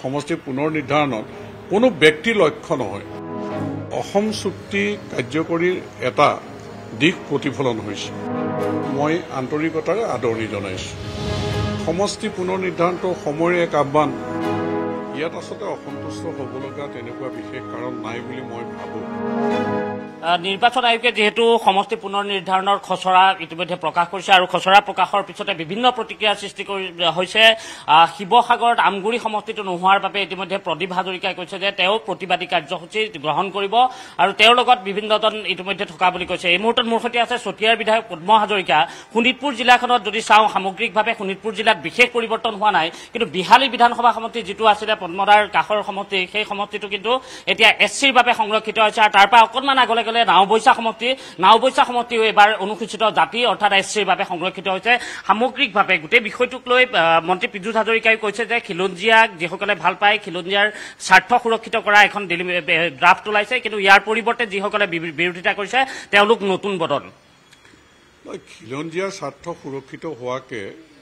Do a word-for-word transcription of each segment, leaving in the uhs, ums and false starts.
সমষ্টি পুনৰ নিৰ্ধাৰণত কোনো ব্যক্তিৰ লক্ষ্য নহয় অসম চুক্তি কাৰ্যকৰীৰ এটা দিশ প্ৰতিফলন হৈছে মই আন্তৰিকতাৰে আদৰণি জনাইছোঁ সমষ্টি পুনৰ নিৰ্ধাৰণটো সময়ৰ এক আহ্বান ইয়াত আসলে অসন্তুষ্ট হ'ব লগা তেনেকুৱা বিশেষ কাৰণ নাই বুলি মই ভাবোঁ নিৰ্বাচন আয়োগে যেহেতু সমষ্টি পুনৰ নিৰ্ধাৰণৰ খচৰা ইতিমধ্যে প্ৰকাশ কৰিছে আৰু খচৰা প্ৰকাশৰ পিছতে বিভিন্ন প্ৰতিক্ৰিয়াৰ সৃষ্টি হৈছে শিৱসাগৰত আমগুৰি সমষ্টিটো নোহোৱাৰ বাবে ইতিমধ্যে প্ৰদীপ হাজৰিকাই কৈছে যে তেওঁ প্ৰতিবাদী কাৰ্যসূচী গ্ৰহণ কৰিব আৰু তেওঁৰ লগত বিভিন্নজন ইতিমধ্যে থকা বুলি কৈছে এই মুহূৰ্তত মোৰ সৈতে আছে চতিয়াৰ বিধায়ক পদ্ম হাজৰিকা শোণিতপুৰ জিলাখনত যদি চাওঁ সামগ্ৰিকভাৱে শোণিতপুৰ জিলাত বিশেষ পৰিৱৰ্তন হোৱা নাই কিন্তু বিহালী বিধানসভা সমষ্টি যিটো আছিলে পদ্মদাৰ কাষৰ সমষ্টি সেই সমষ্টিটো কিন্তু এতিয়া এছ চিৰ বাবে সংৰক্ষিত হৈছে আৰু তাৰ পৰা অকণমান আগলৈ নাওবৈচা সমষ্টি নাওবৈচা সমষ্টিও এবাৰ অনুসূচিত জাতি অৰ্থাৎ এছ চিৰ বাবে সংৰক্ষিত হৈছে সামগ্ৰিকভাৱে গোটেই বিষয়টোক লৈ মন্ত্ৰী পীযুষ হাজৰিকাই কৈছে যে খিলঞ্জীয়াক যিসকলে ভাল পায় খিলঞ্জীয়াৰ স্বাৰ্থ সুৰক্ষিত কৰা এখন ড্ৰাফ্ট ওলাইছে কিন্তু ইয়াৰ পৰিৱৰ্তে যিসকলে বিৰোধিতা কৰিছে তেওঁলোক নতুন বদন খিলঞ্জীয়াৰ স্বাৰ্থ সুৰক্ষিত হোৱাকে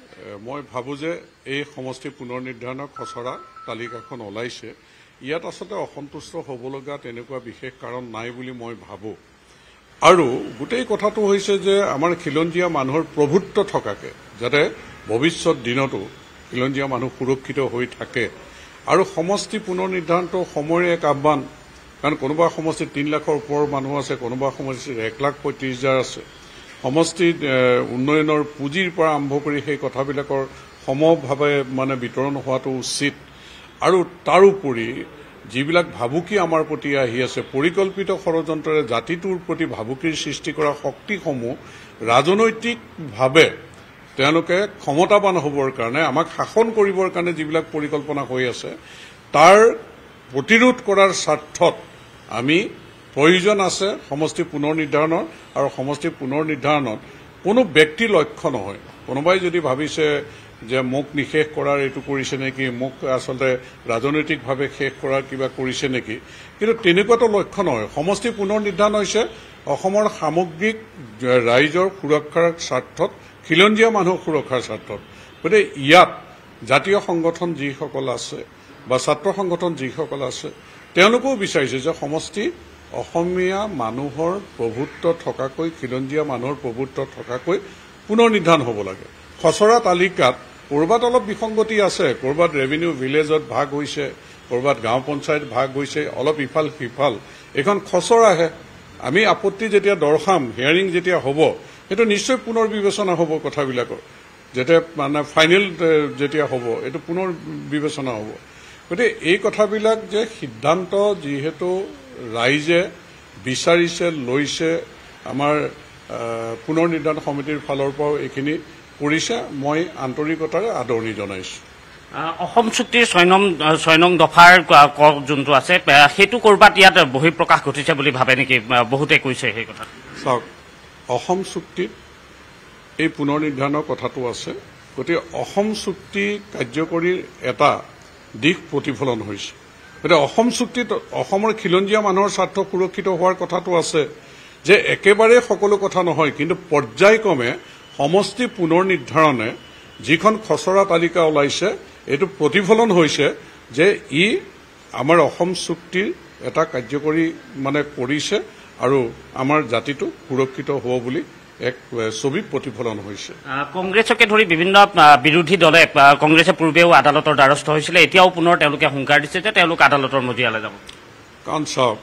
মই ভাবোঁ যে এই সমষ্টি পুনৰ নিৰ্ধাৰণৰ খচৰা তালিকাখন ওলাইছে ইয়াত আসলে অসন্তুষ্ট হ'ব লগা তেনেকুৱা বিশেষ কাৰণ নাই বুলি মই ভাবোঁ আৰু গোটেই কথাটো হৈছে যে আমাৰ খিলঞ্জীয়া মানুহৰ প্ৰভুত্ব থকাকে যাতে ভৱিষ্যত দিনতো খিলঞ্জীয়া মানুহ সুৰক্ষিত হৈ থাকে আৰু সমষ্টি পুনৰ নিৰ্ধাৰণটো সময়ৰ এক আহ্বান কাৰণ কোনোবা সমষ্টিত তিনি লাখৰ ওপৰৰ মানুহ আছে কোনোবা সমষ্টিত এক লাখ পঁয়ত্ৰিছ হাজাৰ আছে সমষ্টিত উন্নয়নৰ পুঁজিৰ পৰা আৰম্ভ কৰি সেই কথাবিলাকৰ সমভাৱে মানে বিতৰণ হোৱাটো উচিত আৰু তাৰোপৰি যিবিলাক ভাবুকি আমাৰ প্ৰতি আহি আছে পৰিকল্পিত ষড়যন্ত্ৰৰে জাতিটোৰ প্ৰতি ভাবুকিৰ সৃষ্টি কৰা শক্তিসমূহ ৰাজনৈতিকভাৱে তেওঁলোকে ক্ষমতাবান হ'বৰ কাৰণে আমাক শাসন কৰিবৰ কাৰণে যিবিলাক পৰিকল্পনা হৈ আছে তাৰ প্ৰতিৰোধ কৰাৰ স্বাৰ্থত আমি প্ৰয়োজন আছে সমষ্টি পুনৰ নিৰ্ধাৰণৰ আৰু সমষ্টি পুনৰ নিৰ্ধাৰণত কোনো ব্যক্তিৰ লক্ষ্য নহয় কোনোবাই যদি ভাবিছে যে মোক নিশেষ কৰাৰ এইটো কৰিছে নেকি মোক আচলতে ৰাজনৈতিকভাৱে শেষ কৰাৰ কিবা কৰিছে নেকি কিন্তু তেনেকুৱাটো লক্ষ্য নহয় সমষ্টি পুনৰ নিৰ্ধাৰণ হৈছে অসমৰ সামগ্ৰিক ৰাইজৰ সুৰক্ষাৰ স্বাৰ্থত খিলঞ্জীয়া মানুহৰ সুৰক্ষাৰ স্বাৰ্থত গতিকে ইয়াত জাতীয় সংগঠন যিসকল আছে বা ছাত্ৰ সংগঠন যিসকল আছে তেওঁলোকেও বিচাৰিছে যে সমষ্টি অসমীয়া মানুহৰ প্ৰভুত্ব থকাকৈ খিলঞ্জীয়া মানুহৰ প্ৰভুত্ব থকাকৈ পুনৰ নিৰ্ধাৰণ হ'ব লাগে খচৰা তালিকাত ক'ৰবাত অলপ বিসংগতি আছে ক'ৰবাত ৰেভিনিউ ভিলেজত ভাগ হৈছে ক'ৰবাত গাঁও পঞ্চায়ত ভাগ হৈছে অলপ ইফাল সিফাল এখন খচৰাহে আমি আপত্তি যেতিয়া দৰ্শাম হিয়াৰিং যেতিয়া হ'ব সেইটো নিশ্চয় পুনৰ বিবেচনা হ'ব কথাবিলাকৰ যেতিয়া মানে ফাইনেল যেতিয়া হ'ব এইটো পুনৰ বিবেচনা হ'ব গতিকে এই কথাবিলাক যে সিদ্ধান্ত যিহেতু ৰাইজে বিচাৰিছে লৈছে আমাৰ পুনৰ নিৰ্ধাৰণ সমিতিৰ ফালৰ পৰাও এইখিনি কৰিছে মই আন্তৰিকতাৰে আদৰণি জনাইছোঁ অসম চুক্তিৰ ছয় নং ছয় নং দফাৰ যোনটো আছে সেইটো ক'ৰবাত ইয়াত বহিঃপ্ৰকাশ ঘটিছে বুলি ভাবে নেকি বহুতে কৈছে সেই কথা চাওক অসম চুক্তিত এই পুনৰ নিৰ্ধাৰণৰ কথাটো আছে গতিকে অসম চুক্তি কাৰ্যকৰীৰ এটা দিশ প্ৰতিফলন হৈছে গতিকে অসম চুক্তিত অসমৰ খিলঞ্জীয়া মানুহৰ স্বাৰ্থ সুৰক্ষিত হোৱাৰ কথাটো আছে যে একেবাৰে সকলো কথা নহয় কিন্তু পৰ্যায়ক্ৰমে সমষ্টি পুনৰ নিৰ্ধাৰণে যিখন খচৰা তালিকা ওলাইছে এইটো প্ৰতিফলন হৈছে যে ই আমাৰ অসম চুক্তিৰ এটা কাৰ্যকৰী মানে কৰিছে আৰু আমাৰ জাতিটো সুৰক্ষিত হ'ব বুলি এক ছবি প্ৰতিফলন হৈছে কংগ্ৰেছকে ধৰি বিভিন্ন বিৰোধী দলে কংগ্ৰেছে পূৰ্বেও আদালতৰ দ্বাৰস্থ হৈছিলে এতিয়াও পুনৰ তেওঁলোকে হুংকাৰ দিছে যে তেওঁলোক আদালতৰ মজিয়ালৈ যাব কাৰণ চাওক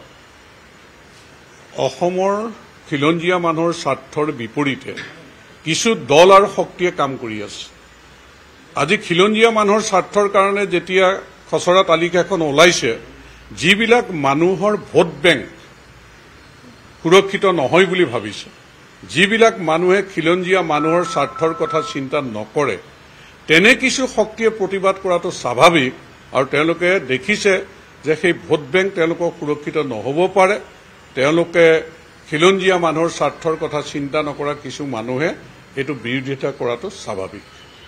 অসমৰ খিলঞ্জীয়া মানুহৰ স্বাৰ্থৰ বিপৰীতে কিছু দল আৰু শক্তিয়ে কাম কৰি আছে আজি খিলঞ্জীয়া মানুহৰ স্বাৰ্থৰ কাৰণে যেতিয়া খচৰা তালিকাখন ওলাইছে যিবিলাক মানুহৰ ভোট বেংক সুৰক্ষিত নহয় বুলি ভাবিছে যিবিলাক মানুহে খিলঞ্জীয়া মানুহৰ স্বাৰ্থৰ কথা চিন্তা নকৰে তেনে কিছু শক্তিয়ে প্ৰতিবাদ কৰাটো স্বাভাৱিক আৰু তেওঁলোকে দেখিছে যে সেই ভোট বেংক তেওঁলোকক সুৰক্ষিত নহ'ব পাৰে তেওঁলোকে খিলঞ্জীয়া মানুহৰ স্বাৰ্থৰ কথা চিন্তা নকৰা কিছু মানুহে এইটো বিৰোধিতা কৰাটো স্বাভাৱিক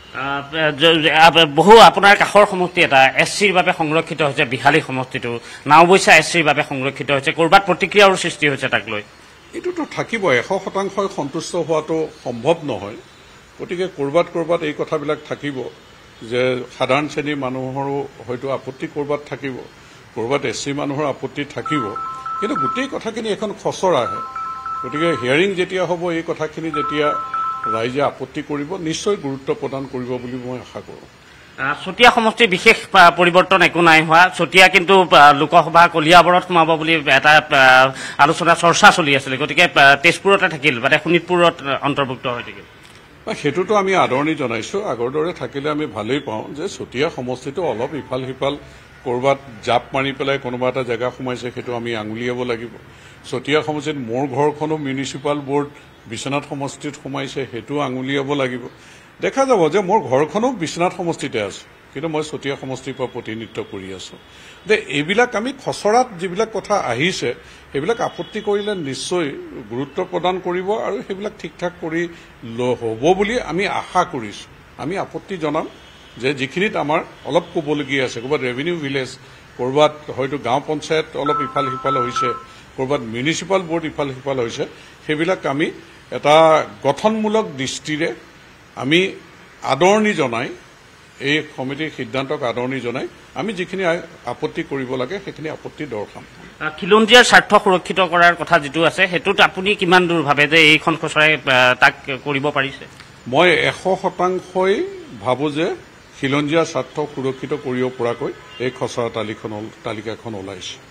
বহু আপোনাৰ কাষৰ সমষ্টি এটা এছ চিৰ বাবে সংৰক্ষিত হৈছে বিহালী সমষ্টিটো নাওবৈচা এছ চিৰ বাবে সংৰক্ষিত হৈছে ক'ৰবাত প্ৰতিক্ৰিয়াৰ সৃষ্টি হৈছে তাক লৈ এইটোতো থাকিব এশ শতাংশই সন্তুষ্ট হোৱাটো সম্ভৱ নহয় গতিকে ক'ৰবাত ক'ৰবাত এই কথাবিলাক থাকিব যে সাধাৰণ শ্ৰেণীৰ মানুহৰো হয়তো আপত্তি ক'ৰবাত থাকিব, ক'ৰবাত এছ চি মানুহৰ আপত্তি থাকিব, কিন্তু গোটেই কথাখিনি এখন খচৰাহে। গতিকে হিয়াৰিং যেতিয়া হ'ব, এই কথাখিনি যেতিয়া ৰাইজে আপত্তি কৰিব, নিশ্চয় গুৰুত্ব প্ৰদান কৰিব বুলি মই আশা কৰোঁ। চতিয়া সমষ্টিৰ বিশেষ পৰিৱৰ্তন একো নাই হোৱা। চতিয়া কিন্তু লোকসভা কলিয়াবৰত সোমাব বুলি এটা আলোচনা চৰ্চা চলি আছিলে, গতিকে তেজপুৰতে থাকিল, মানে শোণিতপুৰত অন্তৰ্ভুক্ত হৈ থাকিল। সেইটোতো আমি আদৰণি জনাইছোঁ। আগৰ দৰে থাকিলে আমি ভালেই পাওঁ যে চতিয়া সমষ্টিটো অলপ ইফাল সিফাল ক'ৰবাত জাপ মাৰি পেলাই কোনোবা এটা জেগা সোমাইছে, সেইটো আমি আঙুলিয়াব লাগিব। চতিয়া সমষ্টিত মোৰ ঘৰখনো মিউনিচিপাল বোৰ্ড বিশ্বনাথ সমষ্টিত সোমাইছে, সেইটো আঙুলিয়াব লাগিব। দেখা যাব যে মোৰ ঘৰখনো বিশ্বনাথ সমষ্টিতে আছে, কিন্তু মই চতিয়া সমষ্টিৰ পৰা প্ৰতিনিধিত্ব কৰি আছোঁ। যে এইবিলাক আমি খচৰাত যিবিলাক কথা আহিছে, সেইবিলাক আপত্তি কৰিলে নিশ্চয় গুৰুত্ব প্ৰদান কৰিব আৰু সেইবিলাক ঠিক ঠাক কৰি হ'ব বুলি আমি আশা কৰিছোঁ। আমি আপত্তি জনাম যে যিখিনিত আমাৰ অলপ ক'বলগীয়া আছে, ক'ৰবাত ৰেভিনিউ ভিলেজ, ক'ৰবাত হয়তো গাঁও পঞ্চায়ত অলপ ইফাল সিফাল হৈছে, ক'ৰবাত মিউনিচিপাল বোৰ্ড ইফাল সিফাল হৈছে, সেইবিলাক আমি এটা গঠনমূলক দৃষ্টিৰে আমি আদৰণি জনাই, এই সমিতিৰ সিদ্ধান্তক আদৰণি জনাই আমি যিখিনি আপত্তি কৰিব লাগে সেইখিনি আপত্তি দৰ্শাম। খিলঞ্জীয়াৰ স্বাৰ্থ সুৰক্ষিত কৰাৰ কথা যিটো আছে, সেইটোত আপুনি কিমান দূৰ ভাবে যে এইখন খচৰাই তাক কৰিব পাৰিছে? মই এশ শতাংশই ভাবোঁ যে খিলঞ্জীয়াৰ স্বাৰ্থ সুৰক্ষিত কৰিব পৰাকৈ এই খচৰা তালিকাখন তালিকাখন ওলাইছে।